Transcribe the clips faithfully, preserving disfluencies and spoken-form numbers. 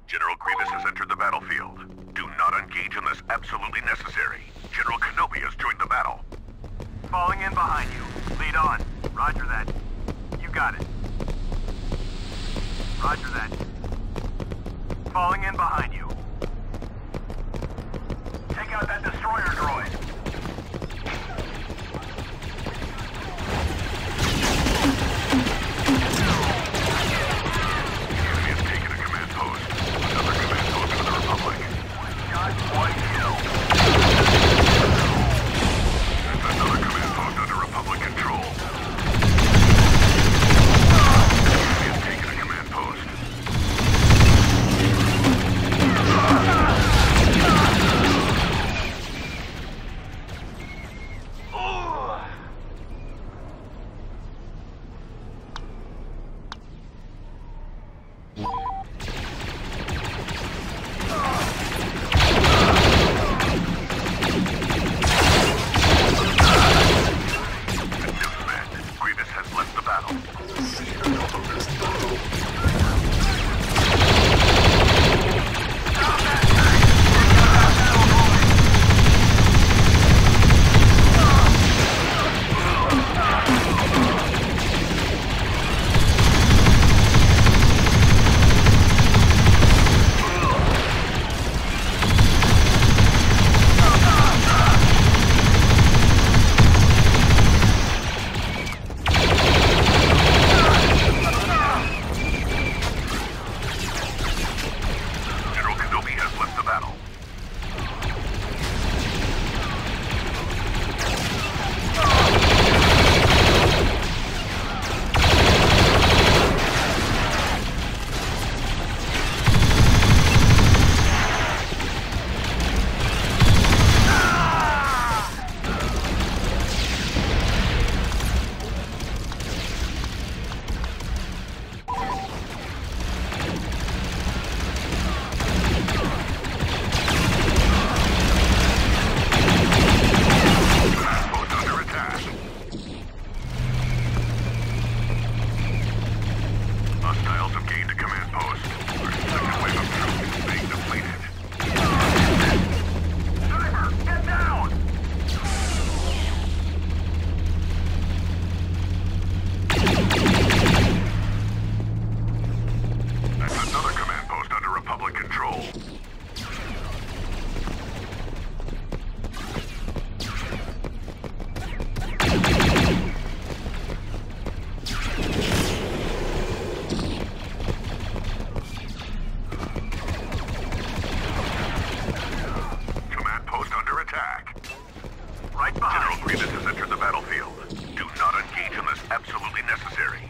General Grievous has entered the battlefield. Do not engage unless absolutely necessary. General Kenobi has joined the battle. Falling in behind you. Lead on. Roger that. You got it. Roger that. Falling in behind you. Take out that destroyer droid. The enemy has taken a command post. Another command post for the Republic. One shot, one kill. That's another command post under Republic control. The enemy has taken a command post. Grievous has left the battle. General Kenobi has left the battle. Post under attack. Hostiles have gained a command post. Our second wave of troops is being depleted. Driver, get down! That's another command post under Republic control. Command post under attack. Right General behind you. Grievous has entered the battlefield. Do not engage unless absolutely necessary.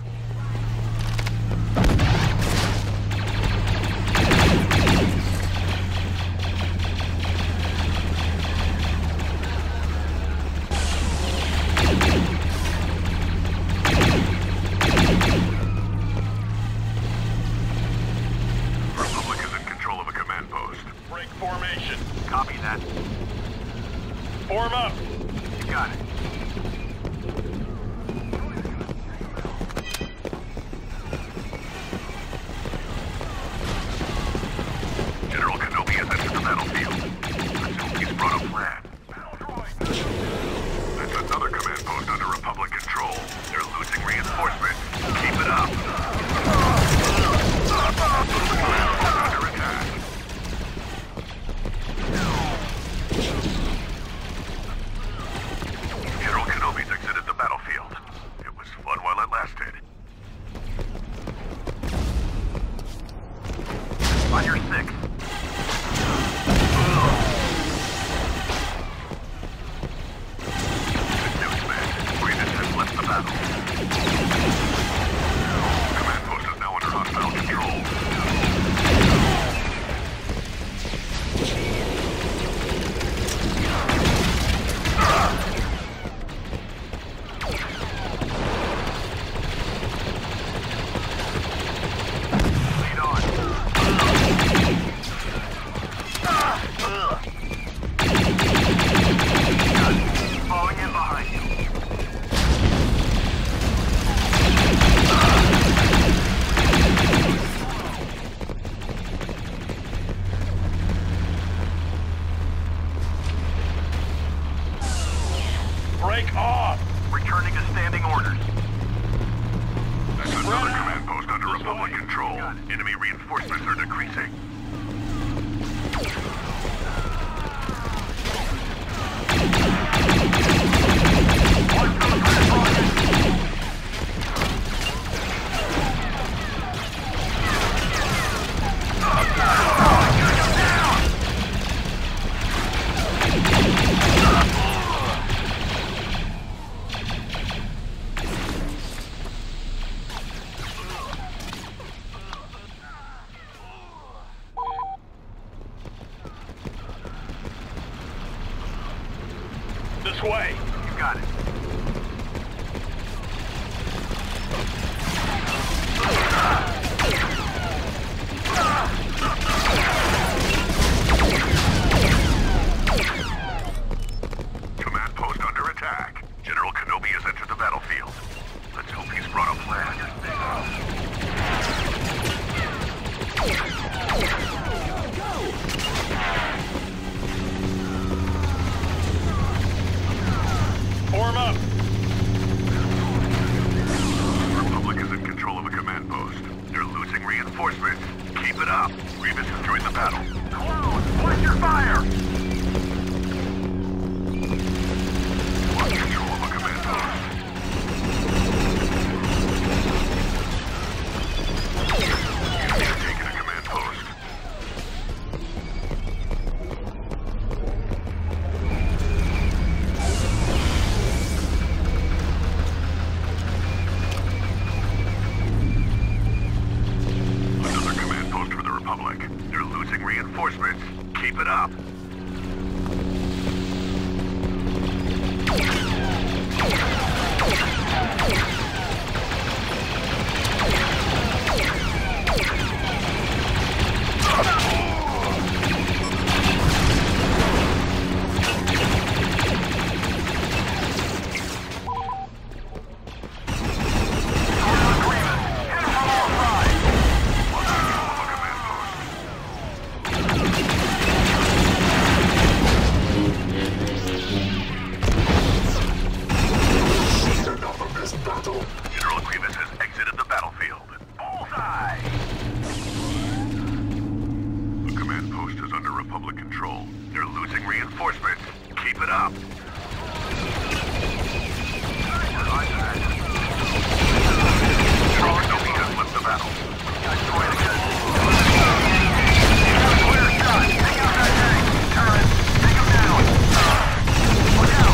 Republic is in control of a command post. Break formation. Copy that. Form up. You got it. General Kenobi has entered the battlefield. Let's hope he's brought a plan. That's another command post under Republic control. They're losing reinforcements. Keep it up. Command post under attack. General Kenobi off! Returning to standing orders. That's another command post under Republic control. Enemy reinforcements are decreasing. This way. You got it. Command post under attack. General Kenobi has entered the battlefield. Let's hope he's brought a plan. Form up. Republic is in control of a command post. They're losing reinforcements. Keep it up. Grievous has joined the battle. Close! Watch your fire! Lost control of a command post. Enemy has taken a command post. Another command post for the Republic. They're losing reinforcements. Keep it up. General Grievous has exited the battlefield. Bullseye! The command post is under Republic control. They're losing reinforcements. Keep it up. General Kenobi has left the battle. Clear shot! Take out that tank! Turret! Take him down! Look out!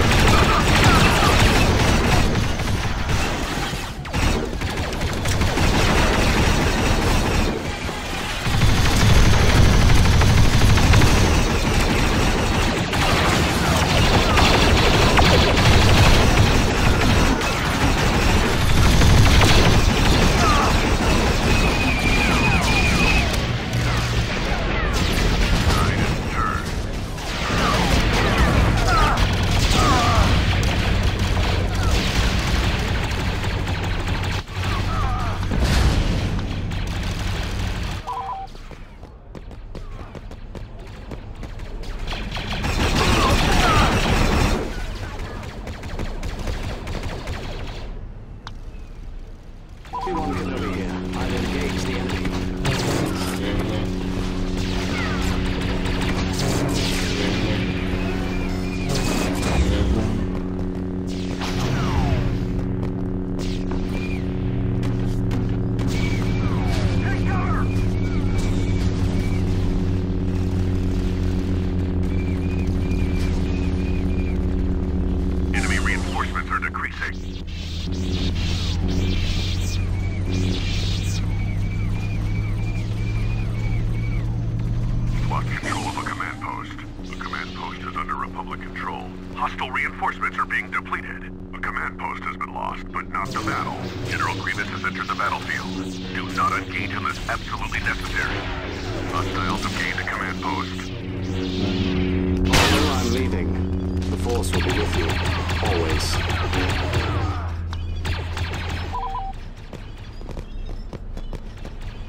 Hostile reinforcements are being depleted. A command post has been lost, but not the battle. General Grievous has entered the battlefield. Do not engage unless absolutely necessary. Hostiles have gained a command post. Although I'm leaving, the Force will be with you, always.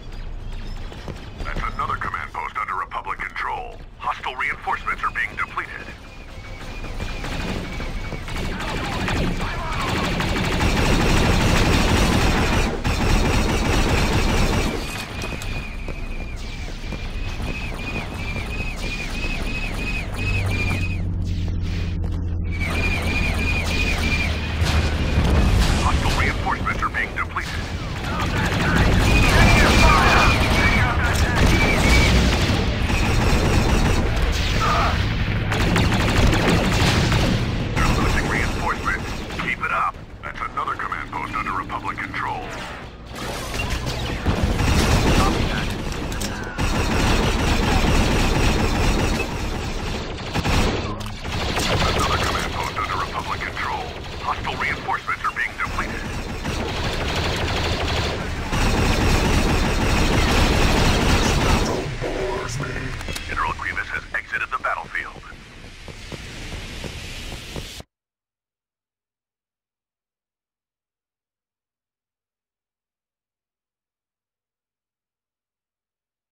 That's another command post under Republic control. Hostile reinforcements are being depleted.